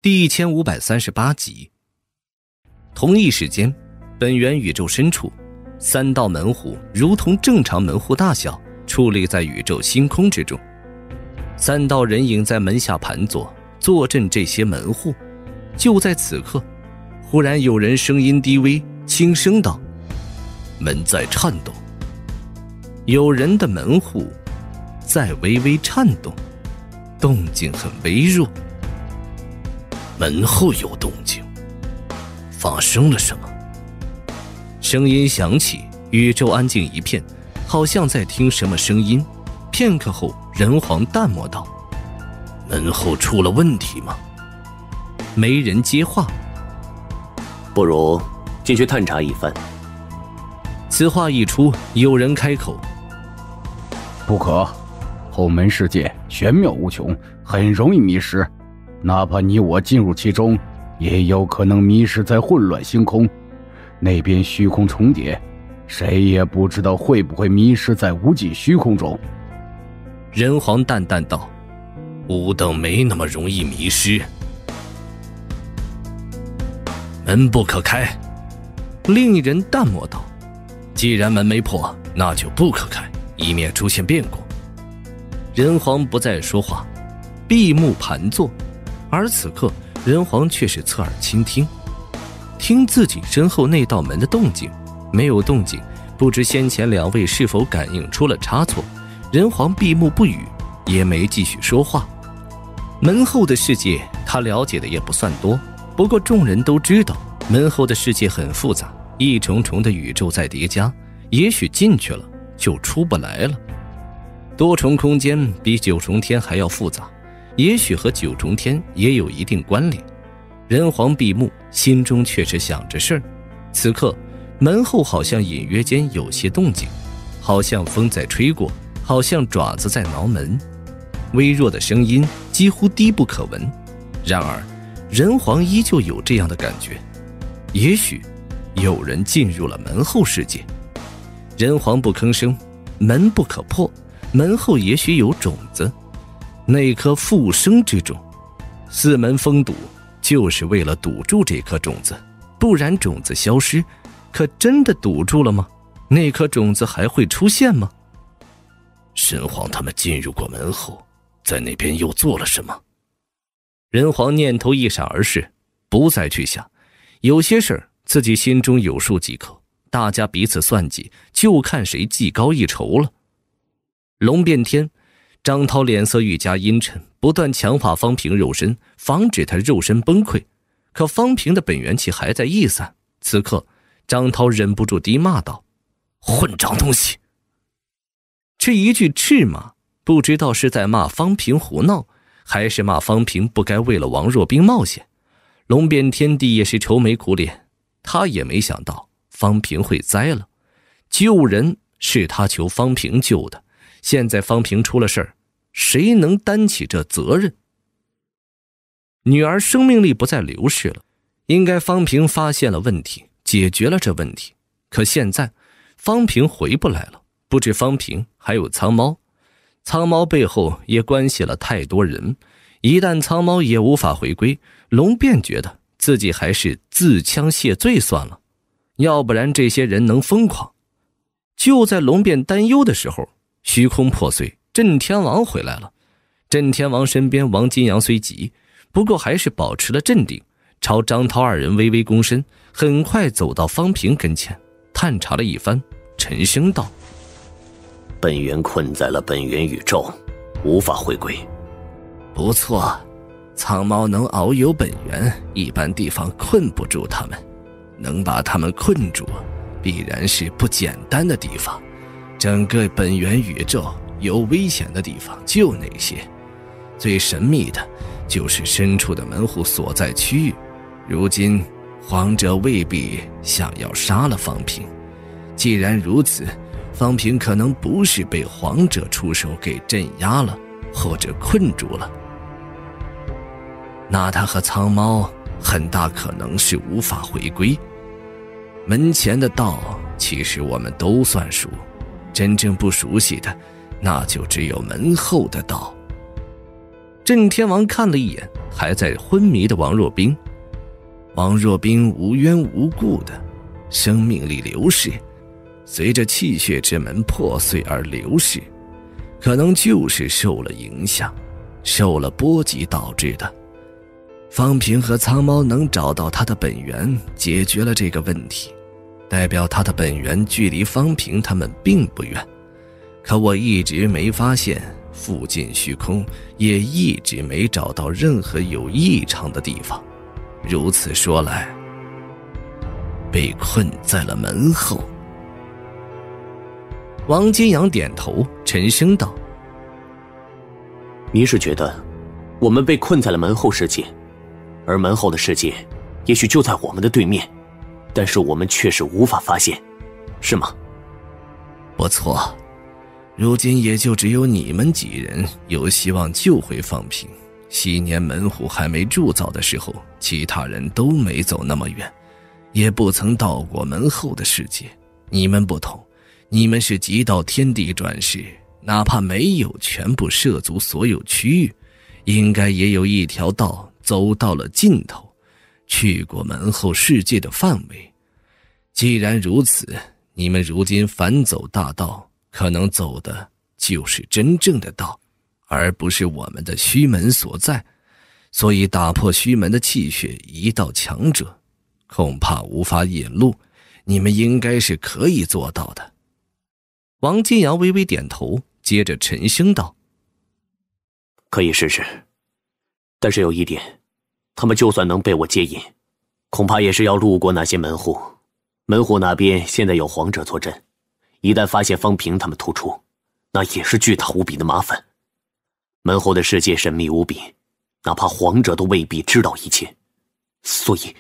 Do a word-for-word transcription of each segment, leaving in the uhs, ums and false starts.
第一千五百三十八集。同一时间，本源宇宙深处，三道门户如同正常门户大小，矗立在宇宙星空之中。三道人影在门下盘坐，坐镇这些门户。就在此刻，忽然有人声音低微，轻声道：“门在颤动。”有人的门户在微微颤动，动静很微弱。门后有动静，发生了什么？声音响起，宇宙安静一片，好像在听什么声音。片刻后，人皇淡漠道：“门后出了问题吗？”没人接话。 不如进去探查一番。 此话一出，有人开口：“ 不可，后门世界玄妙无穷，很容易迷失。哪怕你我进入其中，也有可能迷失在混乱星空。那边虚空重叠，谁也不知道会不会迷失在无尽虚空中。” 人皇淡淡道：“吾等没那么容易迷失。”门不可开。另一人淡漠道：“既然门没破，那就不可开，以免出现变故。”人皇不再说话，闭目盘坐。而此刻，人皇却是侧耳倾听，听自己身后那道门的动静。没有动静，不知先前两位是否感应出了差错。人皇闭目不语，也没继续说话。门后的世界他了解的也不算多，不过众人都知道，门后的世界很复杂，一重重的宇宙在叠加，也许进去了就出不来了。多重空间比九重天还要复杂，也许和九重天也有一定关联。人皇闭目，心中却是想着事儿。此刻门后好像隐约间有些动静，好像风在吹过，好像爪子在挠门，微弱的声音几乎低不可闻。然而人皇依旧有这样的感觉，也许有人进入了门后世界。人皇不吭声，门不可破，门后也许有种子，那颗复生之种。四门封堵就是为了堵住这颗种子，不然种子消失，可真的堵住了吗？那颗种子还会出现吗？神皇他们进入过门后，在那边又做了什么？人皇念头一闪而逝，不再去想。有些事儿自己心中有数即可，大家彼此算计，就看谁技高一筹了。龙变天，张涛脸色愈加阴沉，不断强化方平肉身，防止他肉身崩溃。可方平的本元气还在逸散，此刻张涛忍不住低骂道：“混账东西！”这一句斥骂，不知道是在骂方平胡闹，还是骂方平不该为了王若冰冒险。龙变天帝也是愁眉苦脸，他也没想到方平会栽了。救人是他求方平救的，现在方平出了事儿，谁能担起这责任？女儿生命力不再流逝了，应该方平发现了问题，解决了这问题。可现在方平回不来了，不止方平，还有苍猫。苍猫背后也关系了太多人，一旦苍猫也无法回归，龙便觉得自己还是自枪谢罪算了，要不然这些人能疯狂。就在龙便担忧的时候，虚空破碎，震天王回来了。震天王身边王金阳虽急，不过还是保持了镇定，朝张涛二人微微躬身，很快走到方平跟前，探查了一番，沉声道：“ 本源困在了本源宇宙，无法回归。” 不错，苍猫能遨游本源，一般地方困不住他们，能把他们困住，必然是不简单的地方。整个本源宇宙有危险的地方就那些，最神秘的就是深处的门户所在区域。如今皇者未必想要杀了方平，既然如此，方平可能不是被皇者出手给镇压了，或者困住了。那他和苍猫很大可能是无法回归。门前的道其实我们都算熟，真正不熟悉的，那就只有门后的道。 震天王看了一眼还在昏迷的王若冰，王若冰无缘无故的生命力流逝，随着气血之门破碎而流逝，可能就是受了影响，受了波及导致的。方平和苍猫能找到他的本源，解决了这个问题，代表他的本源距离方平他们并不远。可我一直没发现附近虚空，也一直没找到任何有异常的地方。如此说来，被困在了门后。王金阳点头，沉声道： 你是觉得我们被困在了门后世界，而门后的世界也许就在我们的对面，但是我们确实无法发现，是吗？ 不错，如今也就只有你们几人有希望救回方平。昔年门户还没铸造的时候，其他人都没走那么远，也不曾到过门后的世界。你们不同，你们是极道天地转世，哪怕没有全部涉足所有区域，应该也有一条道走到了尽头，去过门后世界的范围。既然如此，你们如今反走大道，可能走的就是真正的道，而不是我们的虚门所在。所以打破虚门的气血，一道强者恐怕无法引路，你们应该是可以做到的。王金阳微微点头，接着沉声道： 可以试试，但是有一点，他们就算能被我接引，恐怕也是要路过那些门户。门户那边现在有皇者坐镇，一旦发现方平他们突出，那也是巨大无比的麻烦。门后的世界神秘无比，哪怕皇者都未必知道一切，所以……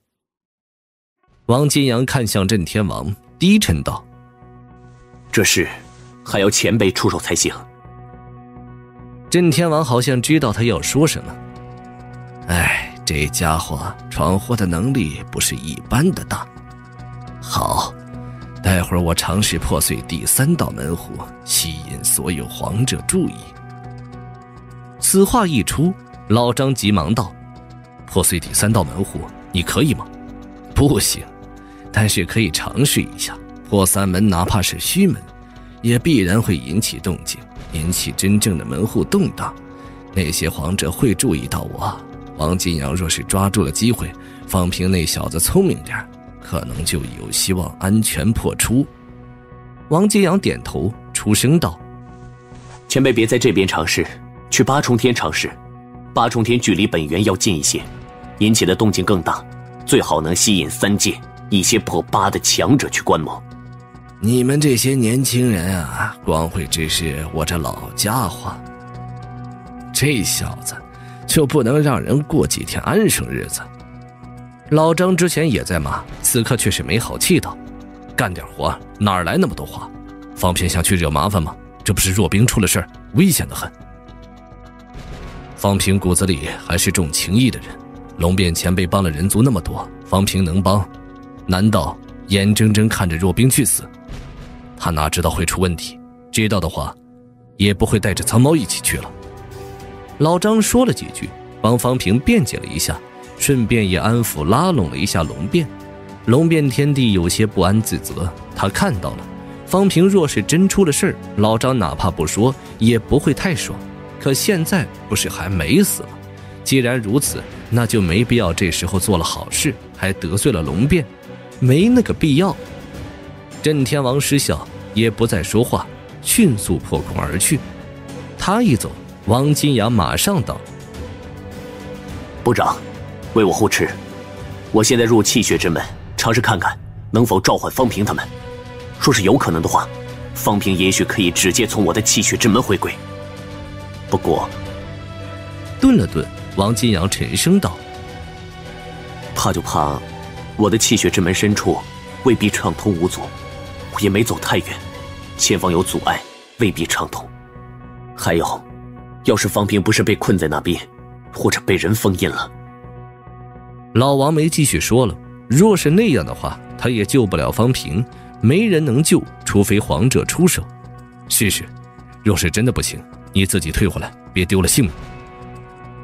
王金阳看向震天王，低沉道： 这事还要前辈出手才行。 震天王好像知道他要说什么。哎，这家伙闯祸的能力不是一般的大。好，待会儿我尝试破碎第三道门户，吸引所有皇者注意。此话一出，老张急忙道：破碎第三道门户，你可以吗？不行，但是可以尝试一下。破三门哪怕是虚门，也必然会引起动静，引起真正的门户动荡，那些皇者会注意到我。王金阳若是抓住了机会，方平那小子聪明点，可能就有希望安全破出。王金阳点头，出声道： 前辈别在这边尝试，去八重天尝试。八重天距离本源要近一些，引起的动静更大，最好能吸引三界一些破八的强者去观摩。 你们这些年轻人啊，光会指使我这老家伙，这小子就不能让人过几天安生日子？老张之前也在骂，此刻却是没好气道：干点活，哪来那么多话？方平想去惹麻烦吗？这不是若冰出了事儿，危险得很。方平骨子里还是重情义的人，龙变前辈帮了人族那么多，方平能帮？难道眼睁睁看着若冰去死？他哪知道会出问题，知道的话也不会带着苍猫一起去了。老张说了几句，帮方平辩解了一下，顺便也安抚拉拢了一下龙变。龙变天帝有些不安自责，他看到了方平若是真出了事儿，老张哪怕不说也不会太爽。可现在不是还没死吗？既然如此，那就没必要这时候做了好事还得罪了龙变，没那个必要。震天王失笑，也不再说话，迅速破空而去。他一走，王金阳马上道： 部长，为我护持，我现在入气血之门，尝试看看能否召唤方平他们。若是有可能的话，方平也许可以直接从我的气血之门回归。不过顿了顿，王金阳沉声道： 怕就怕我的气血之门深处未必畅通无阻，我也没走太远，前方有阻碍，未必畅通。还有，要是方平不是被困在那边，或者被人封印了…… 老王没继续说了，若是那样的话，他也救不了方平，没人能救，除非皇者出手。试试，若是真的不行，你自己退回来，别丢了性命。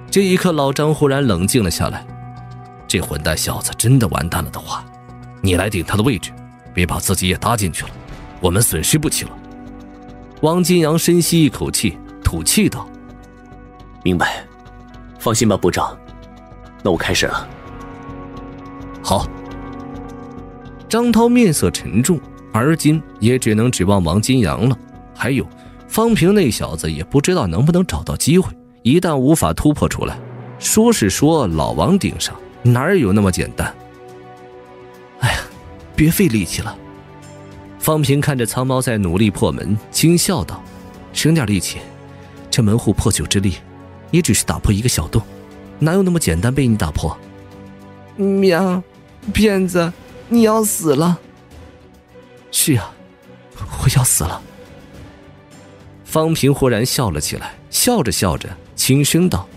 这一刻，老张忽然冷静了下来。这混蛋小子真的完蛋了的话，你来顶他的位置，别把自己也搭进去了，我们损失不起了。王金阳深吸一口气，吐气道： 明白，放心吧，部长，那我开始了。 好。张涛面色沉重，而今也只能指望王金阳了。还有方平那小子也不知道能不能找到机会，一旦无法突破出来，说是说老王顶上，哪有那么简单。哎呀，别费力气了。方平看着苍猫在努力破门，轻笑道：省点力气，这门户破旧之力也只是打破一个小洞，哪有那么简单被你打破。 喵，骗子，你要死了。 是啊，我要死了。方平忽然笑了起来，笑着笑着轻声道：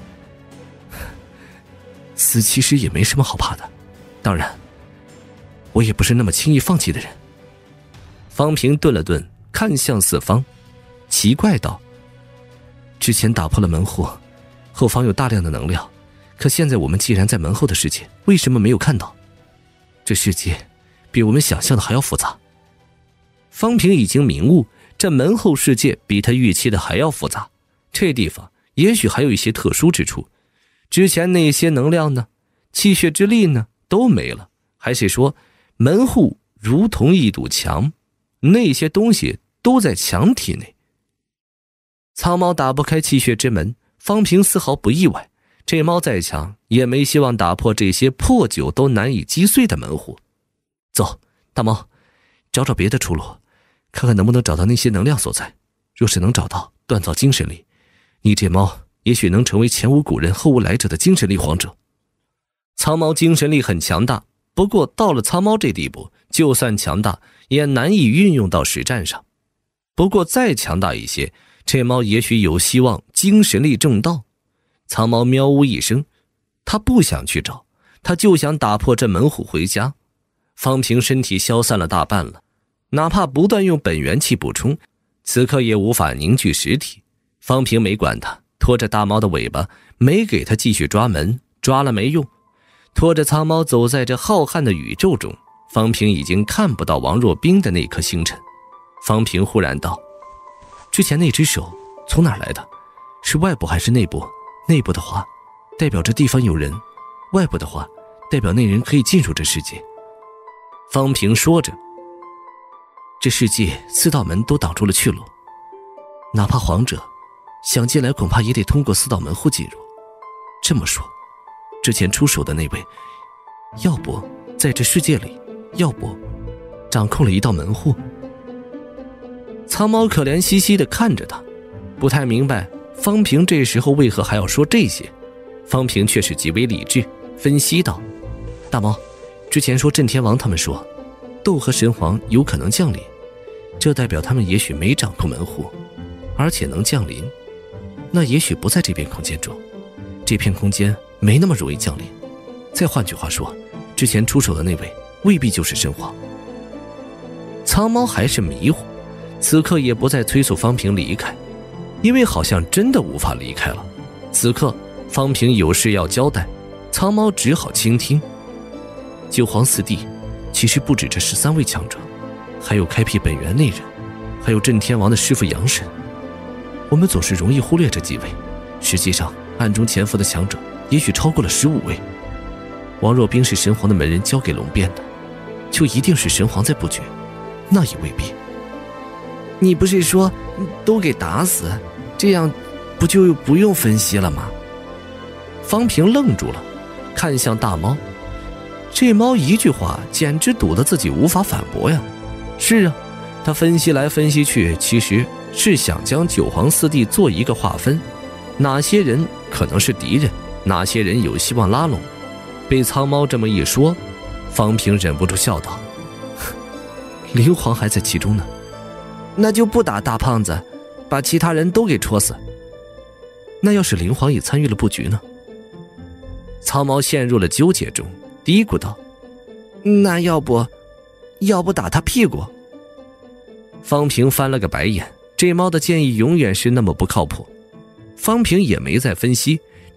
死其实也没什么好怕的，当然我也不是那么轻易放弃的人。方平顿了顿，看向四方，奇怪道：之前打破了门户，后方有大量的能量，可现在我们既然在门后的世界，为什么没有看到？这世界比我们想象的还要复杂。方平已经明悟，这门后世界比他预期的还要复杂，这地方也许还有一些特殊之处。之前那些能量呢，气血之力呢，都没了，还是说门户如同一堵墙，那些东西都在墙体内。苍猫打不开气血之门，方平丝毫不意外，这猫再强也没希望打破这些破旧都难以击碎的门户。走，大猫，找找别的出路，看看能不能找到那些能量所在。若是能找到，锻造精神力，你这猫也许能成为前无古人后无来者的精神力皇者。苍猫精神力很强大，不过到了苍猫这地步，就算强大也难以运用到实战上。不过再强大一些，这猫也许有希望精神力正道。苍猫喵呜一声，他不想去找，他就想打破这门户回家。方平身体消散了大半了，哪怕不断用本元气补充，此刻也无法凝聚实体。方平没管他，拖着大猫的尾巴，没给他继续抓门，抓了没用。拖着苍猫走在这浩瀚的宇宙中，方平已经看不到王若冰的那颗星辰。方平忽然道：之前那只手从哪儿来的？是外部还是内部？内部的话代表这地方有人，外部的话代表那人可以进入这世界。方平说着，这世界四道门都挡住了去路，哪怕皇者想进来，恐怕也得通过四道门户进入。这么说，之前出手的那位，要不在这世界里，要不掌控了一道门户。苍猫可怜兮兮地看着他，不太明白方平这时候为何还要说这些。方平却是极为理智，分析道：大猫，之前说震天王他们说斗和神皇有可能降临，这代表他们也许没掌控门户，而且能降临，那也许不在这片空间中，这片空间没那么容易降临。再换句话说，之前出手的那位未必就是神皇。苍猫还是迷糊，此刻也不再催促方平离开，因为好像真的无法离开了。此刻方平有事要交代，苍猫只好倾听。九皇四帝其实不止这十三位强者，还有开辟本源那人，还有震天王的师父阳神。我们总是容易忽略这几位，实际上暗中潜伏的强者也许超过了十五位。王若冰是神皇的门人交给龙变的，就一定是神皇在布局？那也未必。 你不是说都给打死，这样不就不用分析了吗？ 方平愣住了，看向大猫。这猫一句话简直堵得自己无法反驳呀。是啊，他分析来分析去，其实是想将九皇四帝做一个划分，哪些人可能是敌人，哪些人有希望拉拢。被苍猫这么一说，方平忍不住笑道：灵皇还在其中呢。 那就不打大胖子，把其他人都给戳死。 那要是灵皇也参与了布局呢？苍猫陷入了纠结中，嘀咕道： 那要不要不打他屁股？ 方平翻了个白眼，这猫的建议永远是那么不靠谱。方平也没再分析，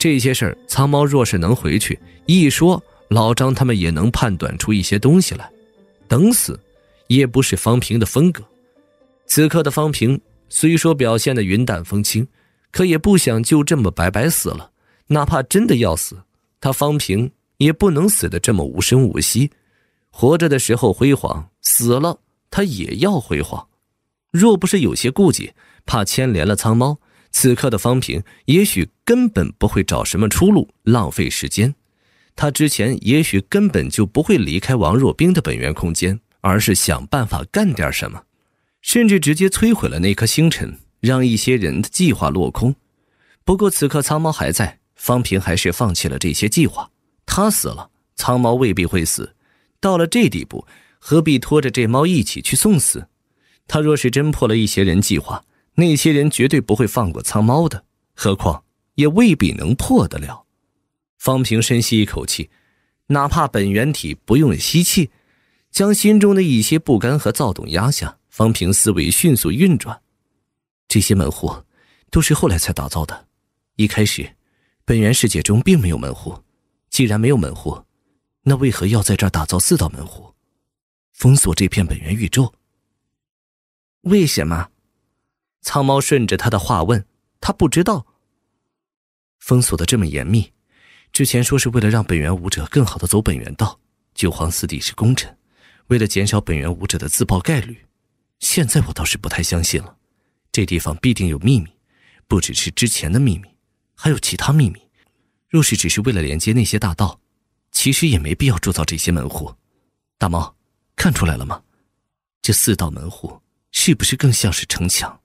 这些事儿，苍猫若是能回去一说，老张他们也能判断出一些东西来。等死也不是方平的风格。此刻的方平虽说表现得云淡风轻，可也不想就这么白白死了。哪怕真的要死，他方平也不能死得这么无声无息。活着的时候辉煌，死了他也要辉煌。若不是有些顾忌，怕牵连了苍猫，此刻的方平也许根本不会找什么出路浪费时间。他之前也许根本就不会离开王若冰的本源空间，而是想办法干点什么，甚至直接摧毁了那颗星辰，让一些人的计划落空。不过此刻苍猫还在，方平还是放弃了这些计划。他死了，苍猫未必会死，到了这地步，何必拖着这猫一起去送死？他若是真破了一些人计划，那些人绝对不会放过苍猫的，何况也未必能破得了。方平深吸一口气，哪怕本源体不用吸气，将心中的一些不甘和躁动压下。方平思维迅速运转，这些门户都是后来才打造的，一开始本源世界中并没有门户。既然没有门户，那为何要在这儿打造四道门户，封锁这片本源宇宙？为什么？苍猫顺着他的话问，他不知道。封锁的这么严密，之前说是为了让本源武者更好的走本源道，九皇四帝是功臣，为了减少本源武者的自爆概率。现在我倒是不太相信了，这地方必定有秘密，不只是之前的秘密，还有其他秘密。若是只是为了连接那些大道，其实也没必要铸造这些门户。大猫，看出来了吗？这四道门户是不是更像是城墙？